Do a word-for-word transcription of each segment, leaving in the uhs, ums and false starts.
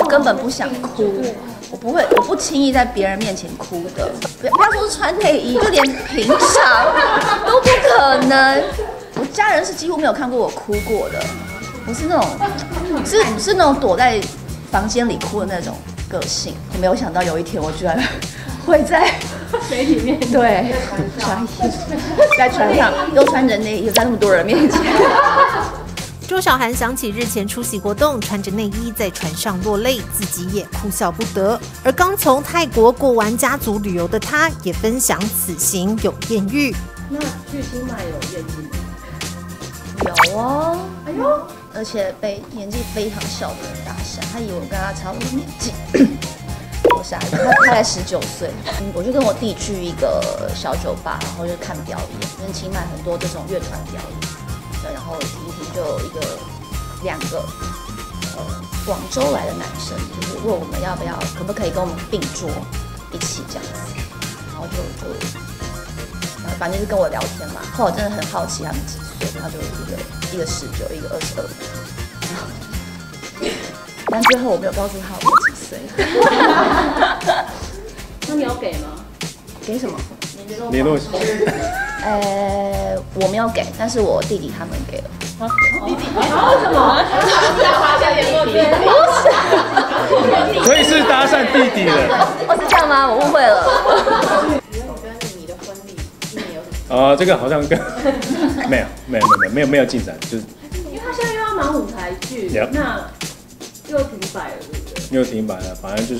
根本不想哭，我不会，我不轻易在别人面前哭的。不不要说是穿内衣，就连平常都不可能。我家人是几乎没有看过我哭过的，我是那种，是是那种躲在房间里哭的那种个性。我没有想到有一天我居然会在媒体面前， 对，穿在船上又穿着内衣，在那么多人面前。 周小涵想起日前出席活动，穿着内衣在船上落泪，自己也哭笑不得。而刚从泰国过完家族旅游的她，也分享此行有艳遇。 那去清迈有艳遇吗？ 有哦，哎呦，而且被年纪非常小的人搭讪，他以为我跟他差不多年纪。我傻眼，他他才十九岁，我就跟我弟去一个小酒吧，然后就看表演，因为清迈很多这种乐团表演。然后提一提就有一个两个呃广州来的男生，就是问我们要不要，可不可以跟我们并桌一起这样子，然后就就呃反正就是跟我聊天嘛。后来我真的很好奇他们几岁，然后就一个一个十九，一个二十二，但最后我没有告诉他我几岁。 那你有给吗？ 给什么？ 联络方式。 呃，我没有给，但是我弟弟他们给了。 啊，弟弟？为什么？要发下联络费？ 不是， 所以是搭讪弟弟的。 哦，是这样吗？我误会了。 因为我跟你的婚礼今年有什么？ 呃，这个好像跟没有没有没有没有没有进展，就是因为他现在又要忙舞台剧，那又停摆了，对不对？ 又停摆了，反正就是。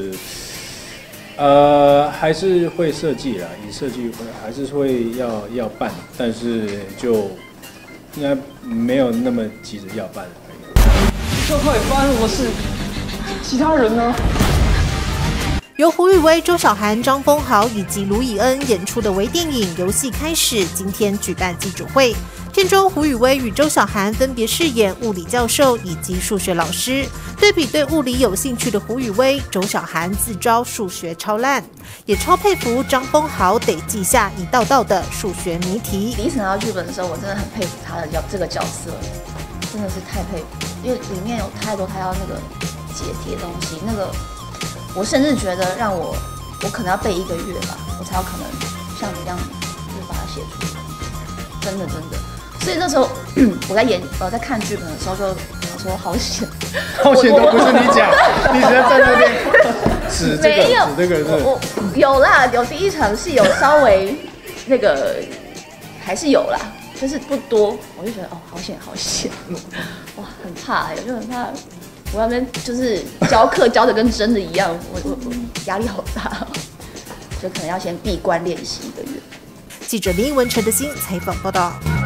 呃，还是会设计啦，以设计会还是会要要办，但是就应该没有那么急着要办而已。 这到底发生什么事？其他人呢？ 由胡宇威、周小涵、张丰豪以及卢以恩演出的微电影《游戏开始》今天举办记者会。片中胡宇威与周小涵分别饰演物理教授以及数学老师。对比对物理有兴趣的胡宇威，周小涵自招数学超烂，也超佩服张丰豪得记下一道道的数学谜题。 第一次拿到剧本的时候，我真的很佩服他的角这个角色，真的是太佩服，因为里面有太多他要那个解题的东西，那个我甚至觉得让我我可能要背一个月吧，我才有可能像你这样就是把它写出来，真的真的。所以那时候我在演呃在看剧本的时候就想说好险， 好险都不是你讲，你只要在那边指这个没有指这个是。 我我有啦，有第一场戏有稍微那个还是有啦，但是不多，我就觉得哦好险好险，哇很怕哎、欸，我就很怕我那边就是教课教的跟真的一样，我我我压力好大，就可能要先闭关练习一个月。 记者林文成的新采访报道。